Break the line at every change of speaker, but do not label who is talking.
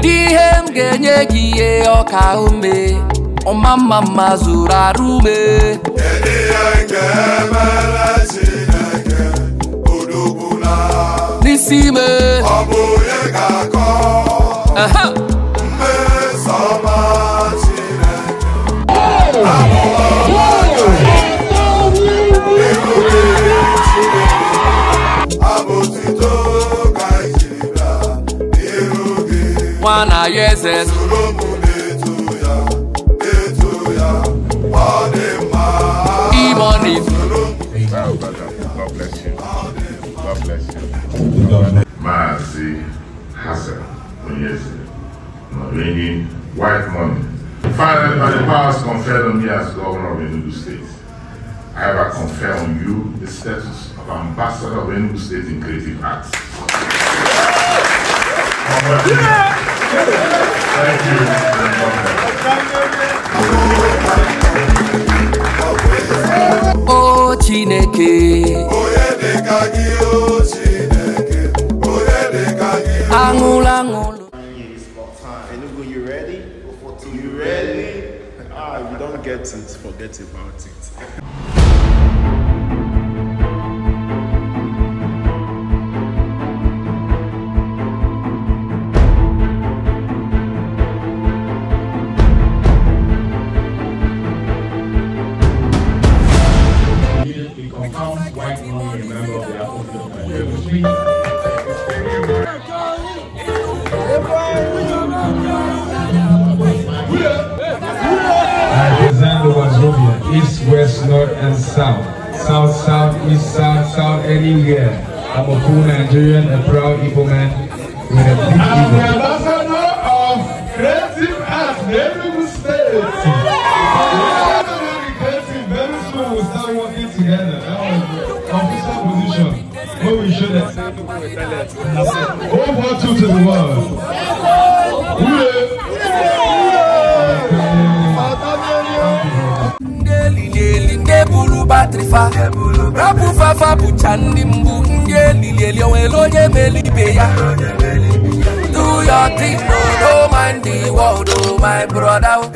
Dihem genye giye oka ume Omama mazura rume Nisime Wana yeses E-money.
God bless you. God bless you. Mazi Hassan Onyezi. Raining white money. Finally, by the powers conferred on me as governor of Enugu State, I have conferred on you the status of ambassador of Enugu State in creative arts. Thank you.
Oh Chineke. Angul.
Enugu, you ready? You ready? If you don't get it, forget about it.
White money, member of the African
I present the Wazobia, east, west, north, and south. South, south, east, south, south, anywhere. I'm a full Nigerian, a proud Igbo man with a big ego. I'm the ambassador of creative arts in Enugu State. Very soon we'll start working together. That was the official position. When we should have said over to the world.
Bulu batrifa Rapu fafa buchandi mbu Ngeli onye melibe ya Do your thing, no mind the world, oh my brother.